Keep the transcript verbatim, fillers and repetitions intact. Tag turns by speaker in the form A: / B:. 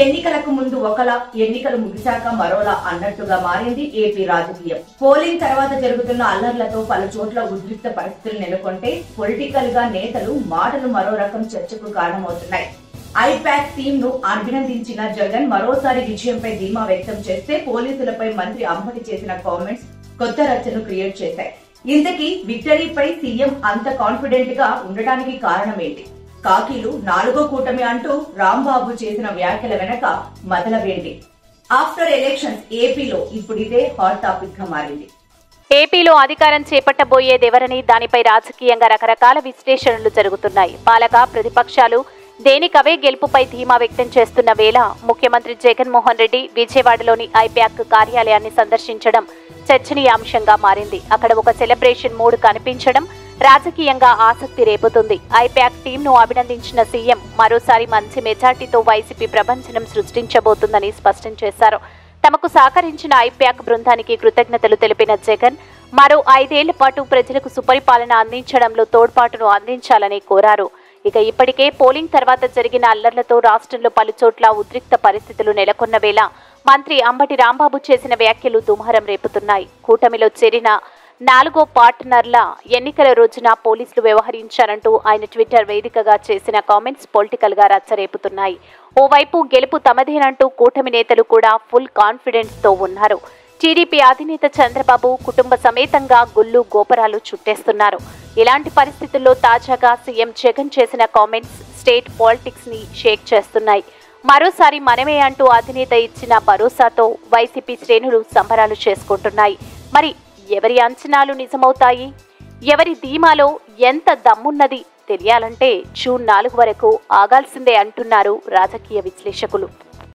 A: ఎన్నికలకు ముందు ఒకలా, ఎన్నికలు ముగిశాక మరోలా అన్నట్టుగా మారింది ఏపీ రాజకీయం. పోలింగ్ తర్వాత జరుగుతున్న అల్లర్లతో పలు చోట్ల ఉద్రిక్త పరిస్థితులు నెలకొంటే పొలిటికల్ గా నేతలు మాటలు మరో రకం చర్చకు కారణమవుతున్నాయి. ఐపాక్ టీమ్ ను అభినందించిన జగన్ మరోసారి విజయంపై ధీమా వ్యక్తం చేస్తే పోలీసులపై మంత్రి అంబటి చేసిన కామెంట్స్ కొత్త రచ్చను క్రియేట్ చేశాయి. ఇంతకీ విక్టరీపై సీఎం అంత కాన్ఫిడెంట్ గా ఉండడానికి కారణమేంటి? కాకీలు నాలుగో కూటమి అంటూ రాంబాబు చేసిన వ్యాఖ్యల వెనక మొదలవేంటి? ఆఫ్టర్ ఎలక్షన్స్ ఏపీలో ఇప్పుడిదే హాట్ టాపిక్ గా మారింది.
B: ఏపీలో అధికారం చేపట్టబోయేదెవరని దానిపై రాజకీయంగా రకరకాల విశ్లేషణలు జరుగుతున్నాయి. పాలక ప్రతిపక్షాలు దేనికవే గెలుపుపై ధీమా వ్యక్తం చేస్తున్న వేళ ముఖ్యమంత్రి జగన్మోహన్ రెడ్డి విజయవాడలోని ఐపాక్ కార్యాలయాన్ని సందర్శించడం చర్చనీయాంశంగా మారింది. అక్కడ ఒక సెలబ్రేషన్ మూడ్ కనిపించడం రాజకీయంగా ఆసక్తి రేపుతుంది. ఐపాక్ టీంను అభినందించిన సీఎం మరోసారి మంచి మెజార్టీతో వైసీపీ ప్రభంజనం సృష్టించబోతుందని స్పష్టం చేశారు. తమకు సహకరించిన ఐపాక్ బృందానికి కృతజ్ఞతలు తెలిపిన జగన్ మరో ఐదేళ్ల పాటు ప్రజలకు సుపరిపాలన అందించడంలో తోడ్పాటును అందించాలని కోరారు. ఇక ఇప్పటికే పోలింగ్ తర్వాత జరిగిన అల్లర్లతో రాష్ట్రంలో పలుచోట్ల ఉద్రిక్త పరిస్థితులు నెలకొన్న వేళ మంత్రి అంబటి రాంబాబు చేసిన వ్యాఖ్యలు దుమారం రేపుతున్నాయి. కూటమిలో చేరిన నాలుగో పార్ట్నర్ల ఎన్నికల రోజున పోలీసులు వ్యవహరించారంటూ ఆయన ట్విట్టర్ వేదికగా చేసిన కామెంట్స్ పొలిటికల్ గా రచ్చరేపుతున్నాయి. ఓవైపు గెలుపు తమదేనంటూ కూటమి నేతలు కూడా ఫుల్ కాన్ఫిడెన్స్ తో ఉన్నారు. టీడీపీ అధినేత చంద్రబాబు కుటుంబ సమేతంగా గుళ్ళు గోపురాలు చుట్టేస్తున్నారు. ఇలాంటి పరిస్థితుల్లో తాజాగా సీఎం జగన్ చేసిన కామెంట్స్ స్టేట్ పాలిటిక్స్ ని షేక్ చేస్తున్నాయి. మరోసారి మనమే అంటూ అధినేత ఇచ్చిన భరోసాతో వైసీపీ శ్రేణులు సంబరాలు చేసుకుంటున్నాయి. మరి ఎవరి అంచనాలు నిజమవుతాయి? ఎవరి ధీమాలో ఎంత దమ్మున్నది తెలియాలంటే జూన్ నాలుగు వరకు ఆగాల్సిందే అంటున్నారు రాజకీయ విశ్లేషకులు.